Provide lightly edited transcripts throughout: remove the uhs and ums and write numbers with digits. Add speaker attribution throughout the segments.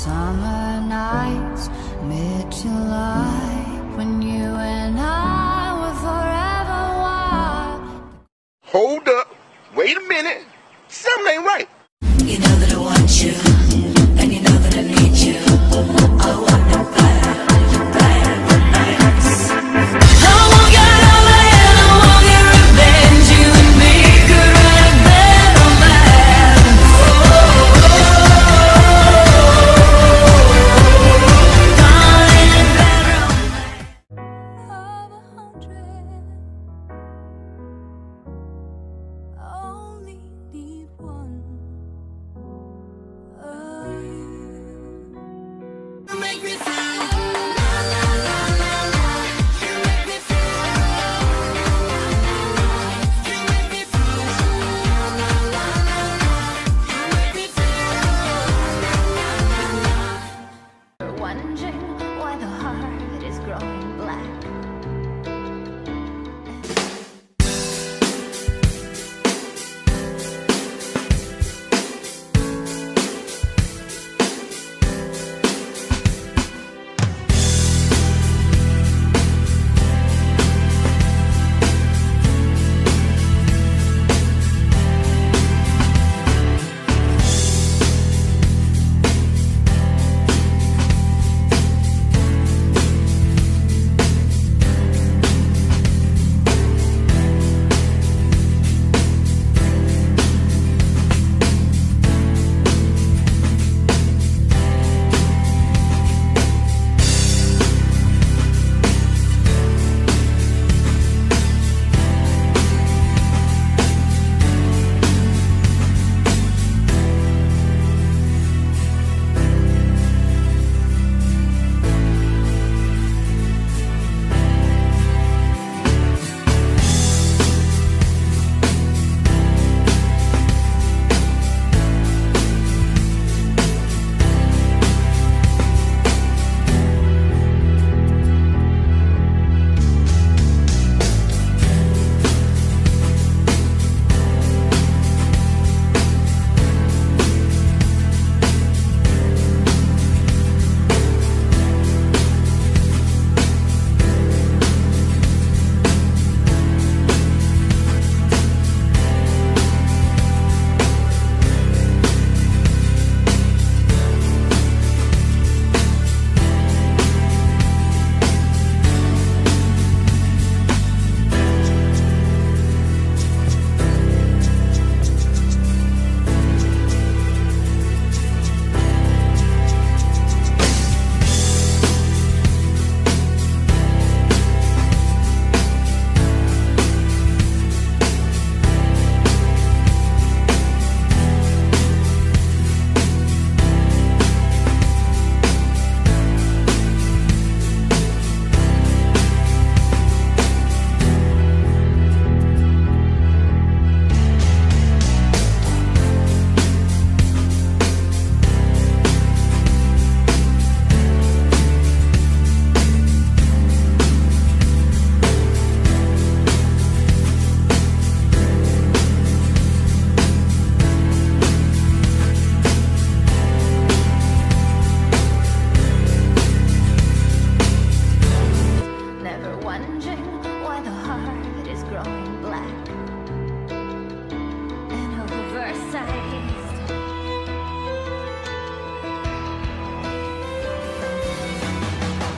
Speaker 1: summer nights, mid-July, when you and I were forever wild.
Speaker 2: Hold up. Wait a minute. Something ain't right.
Speaker 1: You know that I want you, and you know that I need you. I want it bad, bad nights. I won't get over it, I won't get revenge. You and me could write a better man. Darling, better of 100. Only need one. You make me feel la la la la la. You make me feel la la la la. You make me feel la la la la la. You make me feel la la la la. Wondering why the heart is growing black.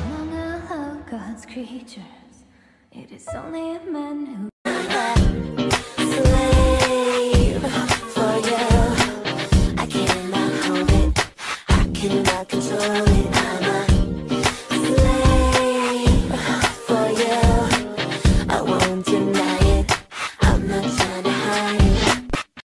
Speaker 1: Creatures, it is only a man who